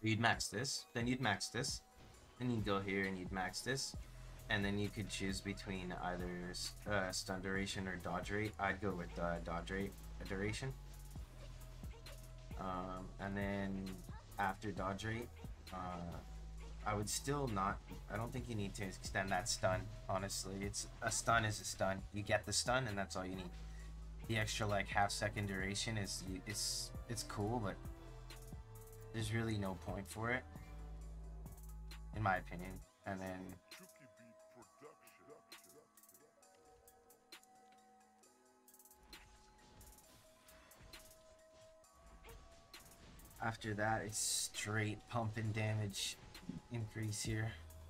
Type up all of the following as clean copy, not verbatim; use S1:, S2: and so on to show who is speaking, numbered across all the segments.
S1: You'd max this, then you'd max this, then you'd go here and you'd max this, and then you could choose between either stun duration or dodge rate. I'd go with dodge rate duration. And then after dodge rate, I would still not. I don't think you need to extend that stun. Honestly, it's a stun is a stun. You get the stun, and that's all you need. The extra like half-second duration is it's cool, but there's really no point for it, in my opinion. And then after that, it's straight pumping damage increase here.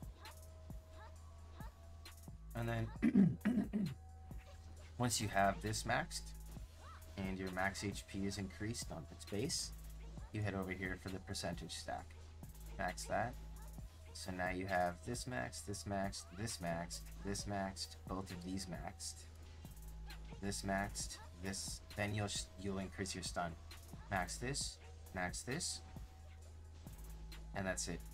S1: And then once you have this maxed and your max HP is increased on its base, you head over here for the percentage stack. Max that. So now you have this maxed, this maxed, this maxed, this maxed, both of these maxed, this maxed, this. Then you'll increase your stun. Max this, and that's it.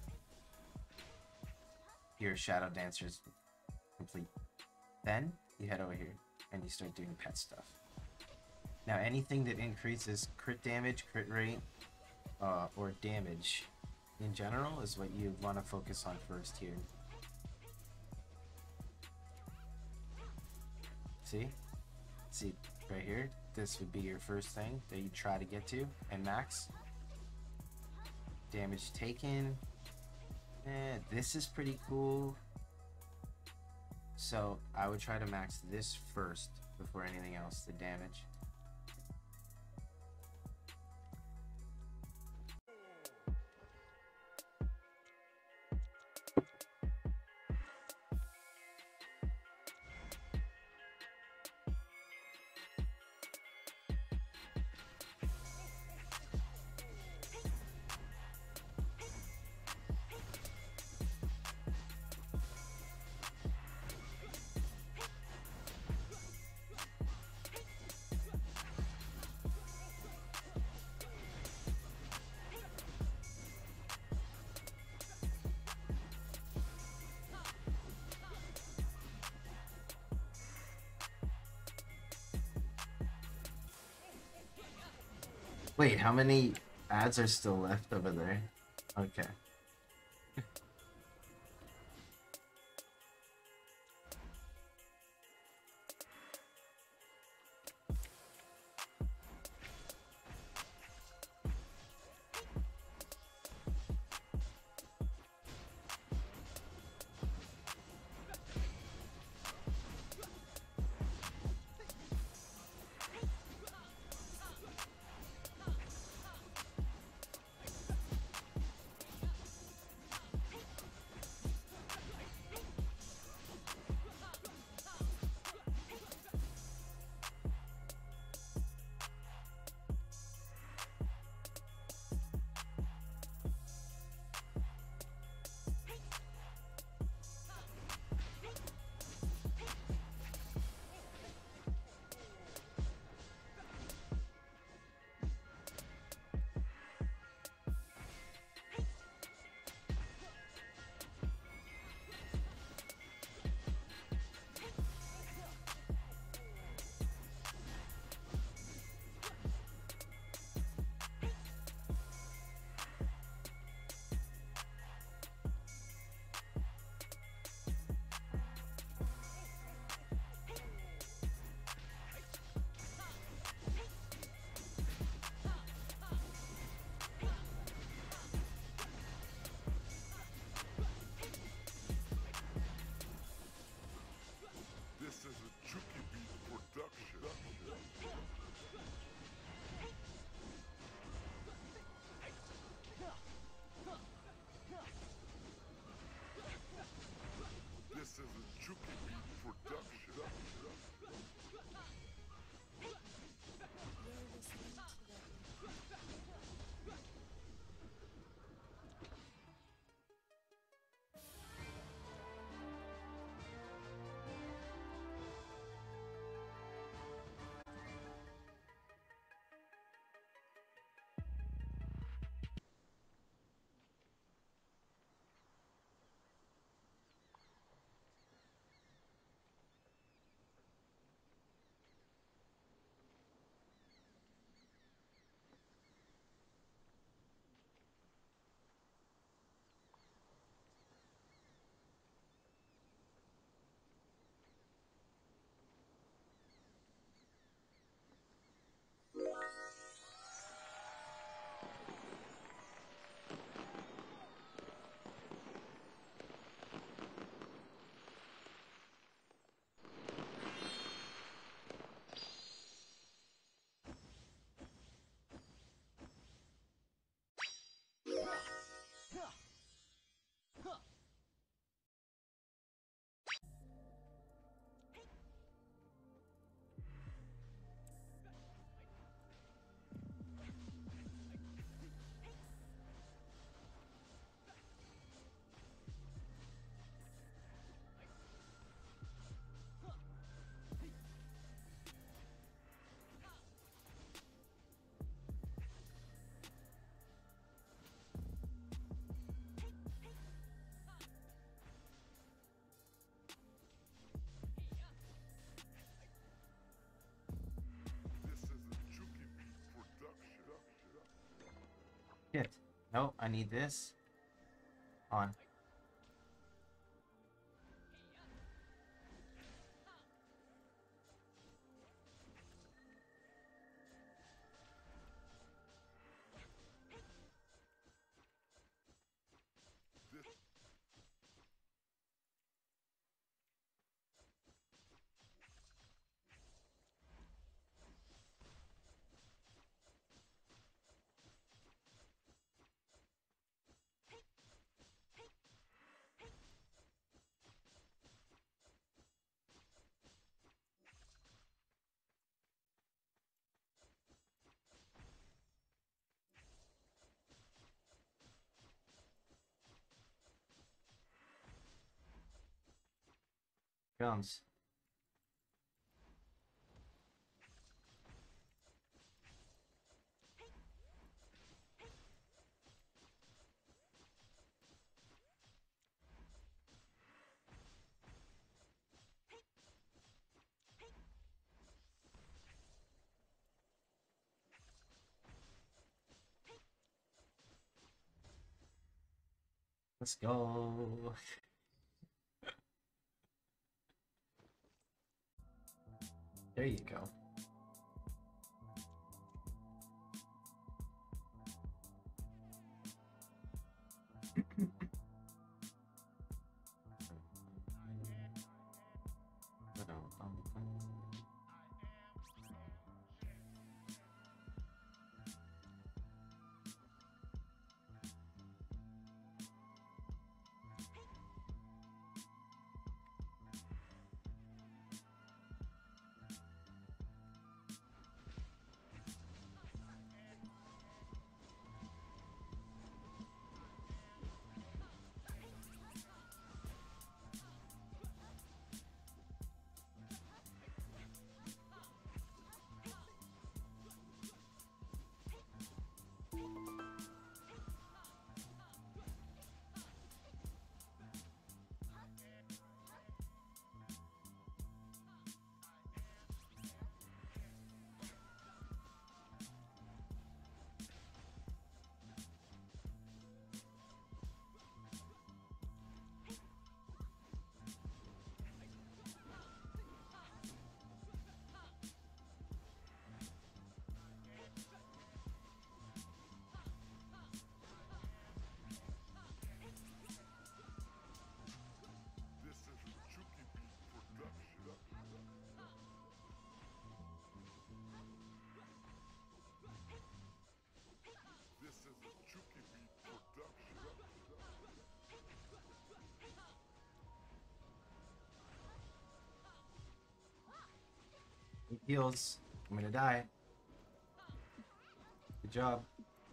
S1: Your Shadow Dancer is complete. Then you head over here and you start doing pet stuff. Now anything that increases crit damage, crit rate, or damage in general is what you want to focus on first here. See right here, this would be your first thing that you try to get to and max. Damage taken, this is pretty cool, so I would try to max this first before anything else, the damage. Wait, how many ads are still left over there? Okay. Shit. No, I need this. On. Comes. Let's go. There you go. Heals. I'm gonna die. Good job.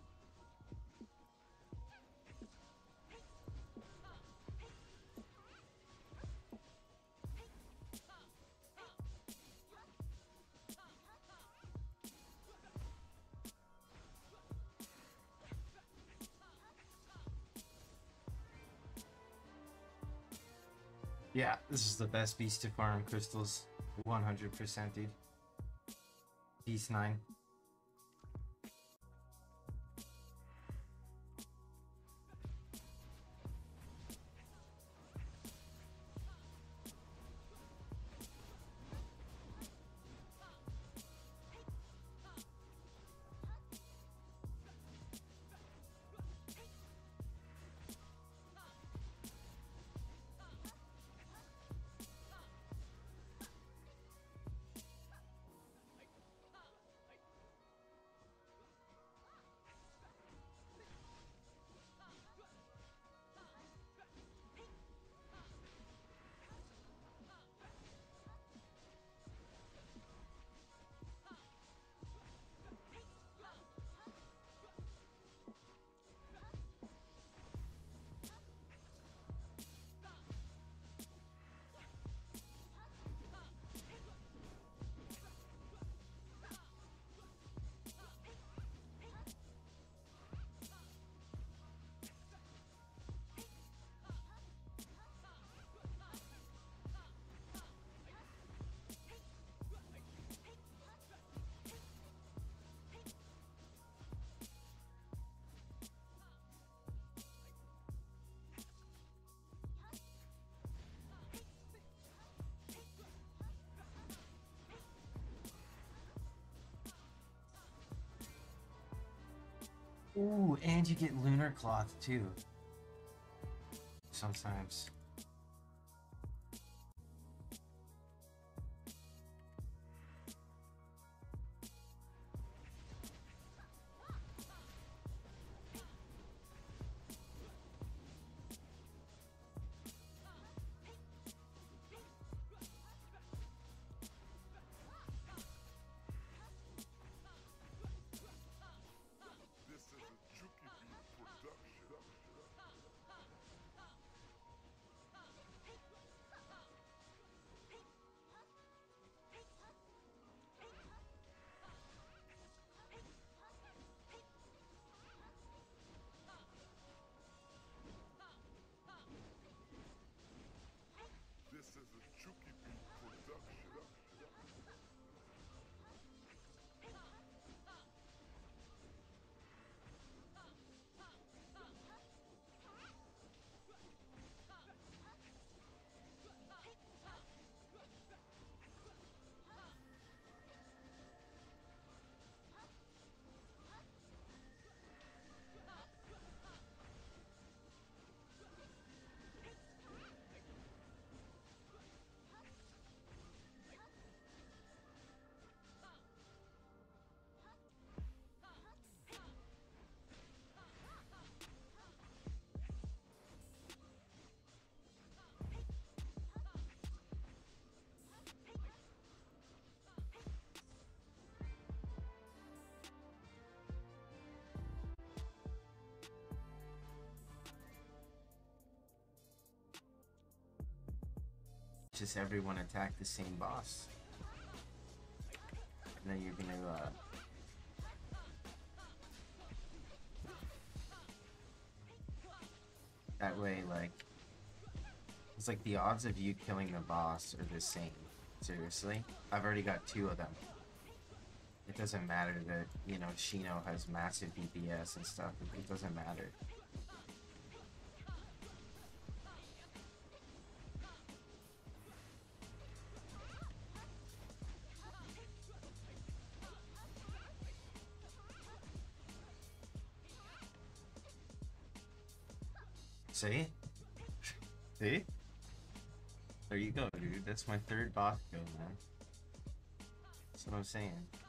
S1: Yeah, this is the best beast to farm crystals. 100%, dude. Beast 9. Ooh, and you get lunar cloth too. Sometimes. Just everyone attack the same boss. And then you're gonna, that way, like, it's like the odds of you killing the boss are the same. Seriously? I've already got 2 of them. It doesn't matter that, you know, Shino has massive DPS and stuff. It doesn't matter. See? See? There you go, dude. That's my 3rd boss kill, man. That's what I'm saying.